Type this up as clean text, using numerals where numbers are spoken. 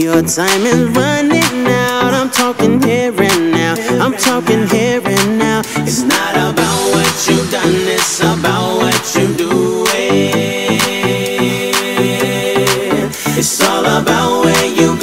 Your time is running out. I'm talking here and now. I'm talking here and now. It's not about what you've done, it's about what you doing. It's all about where you